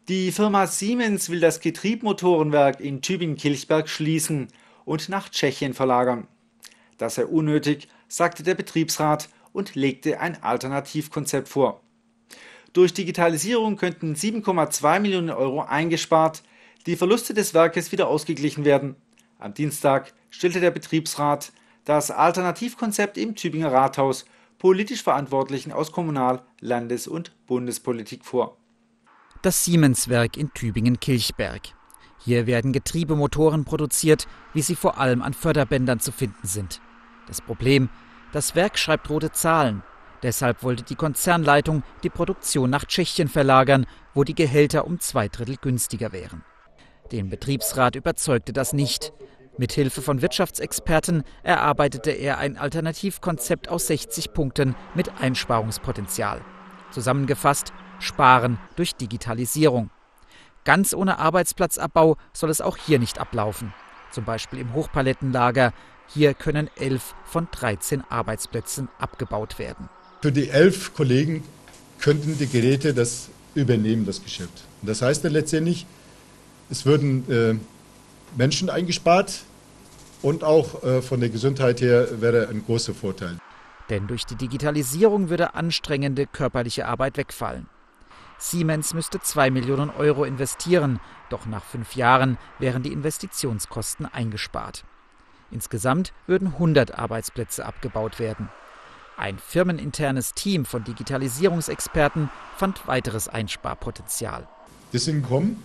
Die Firma Siemens will das Getriebmotorenwerk in Tübingen-Kilchberg schließen und nach Tschechien verlagern. Das sei unnötig, sagte der Betriebsrat und legte ein Alternativkonzept vor. Durch Digitalisierung könnten 7,2 Millionen Euro eingespart, die Verluste des Werkes wieder ausgeglichen werden. Am Dienstag stellte der Betriebsrat das Alternativkonzept im Tübinger Rathaus politisch Verantwortlichen aus Kommunal-, Landes- und Bundespolitik vor. Das Siemens-Werk in Tübingen-Kilchberg. Hier werden Getriebemotoren produziert, wie sie vor allem an Förderbändern zu finden sind. Das Problem: Das Werk schreibt rote Zahlen. Deshalb wollte die Konzernleitung die Produktion nach Tschechien verlagern, wo die Gehälter um 2/3 günstiger wären. Den Betriebsrat überzeugte das nicht. Mithilfe von Wirtschaftsexperten erarbeitete er ein Alternativkonzept aus 60 Punkten mit Einsparungspotenzial. Zusammengefasst: Sparen durch Digitalisierung. Ganz ohne Arbeitsplatzabbau soll es auch hier nicht ablaufen. Zum Beispiel im Hochpalettenlager. Hier können 11 von 13 Arbeitsplätzen abgebaut werden. Für die 11 Kollegen könnten die Geräte das übernehmen, das Geschäft. Und das heißt dann letztendlich, es würden Menschen eingespart und auch von der Gesundheit her wäre ein großer Vorteil. Denn durch die Digitalisierung würde anstrengende körperliche Arbeit wegfallen. Siemens müsste 2 Millionen Euro investieren, doch nach 5 Jahren wären die Investitionskosten eingespart. Insgesamt würden 100 Arbeitsplätze abgebaut werden. Ein firmeninternes Team von Digitalisierungsexperten fand weiteres Einsparpotenzial. Die sind gekommen,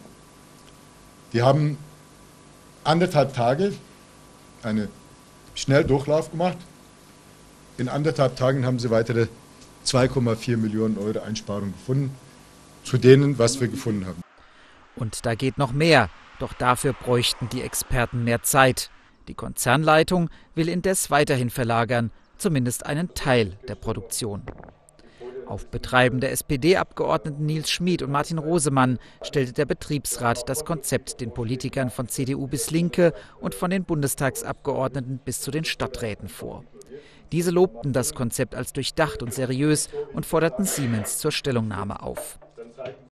die haben 1,5 Tage einen Schnelldurchlauf gemacht. In 1,5 Tagen haben sie weitere 2,4 Millionen Euro Einsparung gefunden, zu denen, was wir gefunden haben. Und da geht noch mehr, doch dafür bräuchten die Experten mehr Zeit. Die Konzernleitung will indes weiterhin verlagern, zumindest einen Teil der Produktion. Auf Betreiben der SPD-Abgeordneten Nils Schmid und Martin Rosemann stellte der Betriebsrat das Konzept den Politikern von CDU bis Linke und von den Bundestagsabgeordneten bis zu den Stadträten vor. Diese lobten das Konzept als durchdacht und seriös und forderten Siemens zur Stellungnahme auf.